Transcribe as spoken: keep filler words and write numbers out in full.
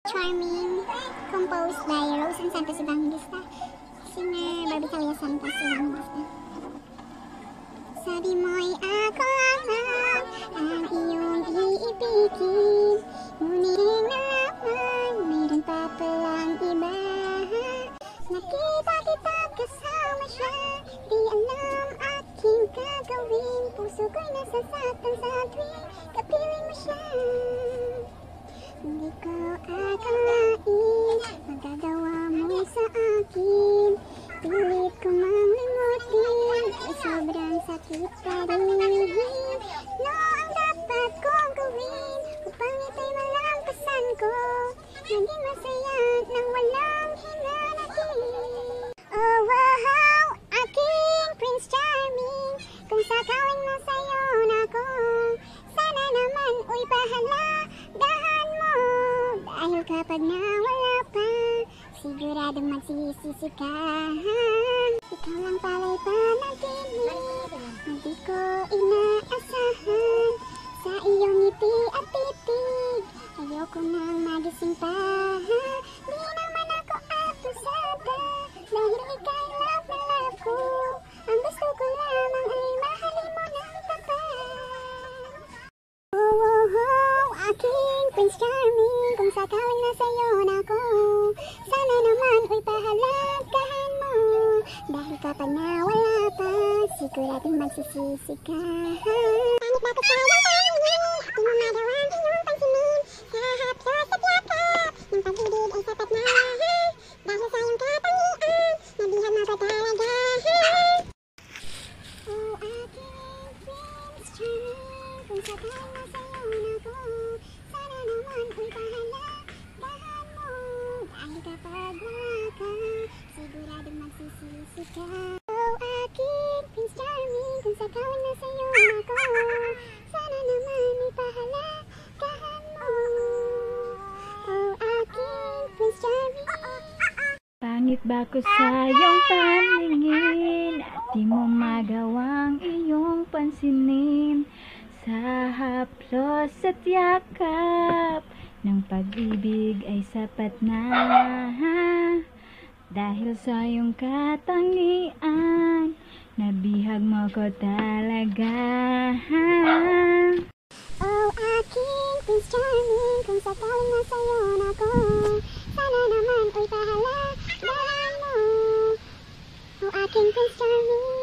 Charming, composed by Rose and Santos Evangelista, singer Barbie-thalia Santos Evangelista. Sabi mo'y ako lang ang iyong iibigin, ngunit nalaman mayroon pa palang iba. Nakita kita kasama siya, di alam aking gagawin, puso ko'y nasasaktan sa tuwing kapiling mo siya. Hindi ko akalain magagawa mo sa akin, pilit ko mang limutin, ay sobrang sakit pa rin. No, ang dapat kong gawin upang ito'y malampasan ko, naging masaya nang walang hinanahin. Oh wow, aking Prince Charming, kung sakawin mo sa'yo na ako, sana naman uy pahalagahan mo, dahil kapag nawala pa, siguradong magsisisi ka. Ikaw lang pala'y panaginip, hindi ko inaasahan, sa iyong ngiti at titig, ayoko nang magising pa. Di naman ako abusada, dahil ika'y love na love ko, ang gusto ko lamang ay mahalin mo ng tapat. Oh, oh, oh, aking Prince Charming, kung sakawin na sa'yo na ako, sana naman uy pahalagahan mo, dahil kapag nawala pa, siguradong magsisisi ka. Pangit bakit sayang pangingin, di mo magawa ang iyong pansinin, sa haplos at yakap, ng pag-ibig ay sapat na lahat, dahil sa iyong katangian, nabihag mo patalagahan. Oh, aking Prince Charming, kung sakawin na sa'yo na ako, sana naman uy pahalagahan mo, dahil kapag wala ka, siguradong magsisisi ka. Oh, aking Prince Charming, kung sakawin na sa'yo ako, sana naman uy pahalagahan mo. Oh, aking Prince Charming. Pangit ba ko sa iyong paningin, at di mo magawang iyong pansinin, sa haplos at yakap ng pag-ibig ay sapat na, dahil sa iyong katangian, nabihag mo ko talaga. Oh, aking Prince Charming, kung sakawin na sa'yo na ako, sana naman uy pahalagahan mo. Oh, aking Prince Charming.